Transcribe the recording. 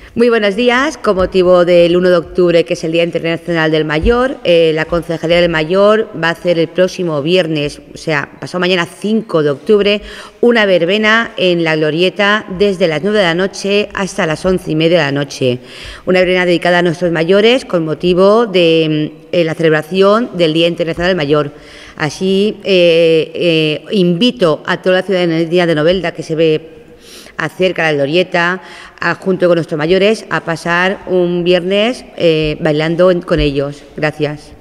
Muy buenos días. Con motivo del 1 de octubre, que es el Día Internacional del Mayor, la Concejalía del Mayor va a hacer el próximo viernes, o sea, pasado mañana 5 de octubre, una verbena en la Glorieta desde las 9 de la noche hasta las 11:30 de la noche. Una verbena dedicada a nuestros mayores con motivo de la celebración del Día Internacional del Mayor. Así, invito a toda la ciudadanía de Novelda que se ve acerca a la Glorieta, junto con nuestros mayores, a pasar un viernes bailando con ellos. Gracias.